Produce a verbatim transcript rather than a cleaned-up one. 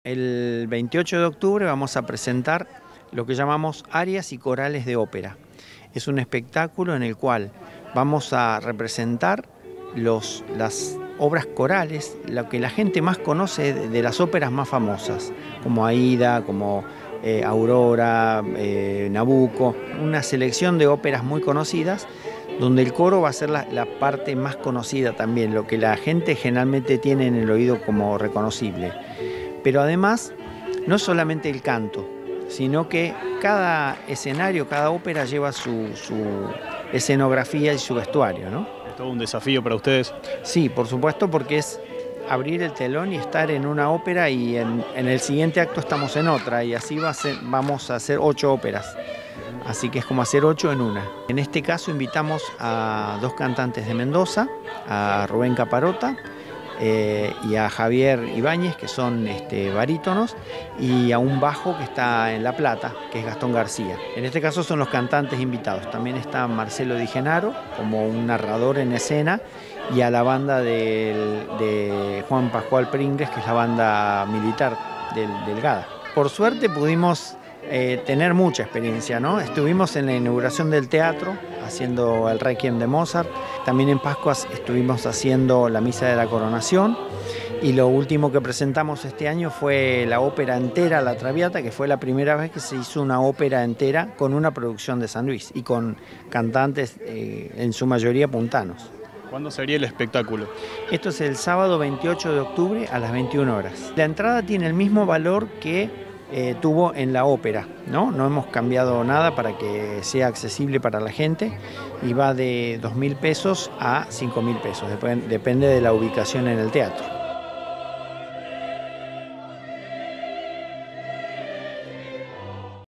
El veintiocho de octubre vamos a presentar lo que llamamos arias y corales de ópera. Es un espectáculo en el cual vamos a representar los, las obras corales, lo que la gente más conoce de, de las óperas más famosas, como Aida, como eh, Aurora, eh, Nabucco, una selección de óperas muy conocidas, donde el coro va a ser la, la parte más conocida también, lo que la gente generalmente tiene en el oído como reconocible. Pero además, no solamente el canto, sino que cada escenario, cada ópera lleva su, su escenografía y su vestuario, ¿no? ¿Es todo un desafío para ustedes? Sí, por supuesto, porque es abrir el telón y estar en una ópera y en, en el siguiente acto estamos en otra, y así va a ser, vamos a hacer ocho óperas. Así que es como hacer ocho en una. En este caso invitamos a dos cantantes de Mendoza, a Rubén Caparota eh, y a Javier Ibáñez, que son este, barítonos, y a un bajo que está en La Plata, que es Gastón García. En este caso son los cantantes invitados. También está Marcelo Di Genaro como un narrador en escena, y a la banda del, de Juan Pascual Pringles, que es la banda militar del, del GADA. Por suerte pudimos Eh, tener mucha experiencia, ¿no? Estuvimos en la inauguración del teatro haciendo el Requiem de Mozart, también en Pascuas estuvimos haciendo la Misa de la Coronación, y lo último que presentamos este año fue la ópera entera La Traviata, que fue la primera vez que se hizo una ópera entera con una producción de San Luis y con cantantes eh, en su mayoría puntanos. ¿Cuándo sería el espectáculo? Esto es el sábado veintiocho de octubre a las veintiuna horas. La entrada tiene el mismo valor que Eh, tuvo en la ópera, ¿no? No hemos cambiado nada para que sea accesible para la gente, y va de dos mil pesos a cinco mil pesos, depende de la ubicación en el teatro.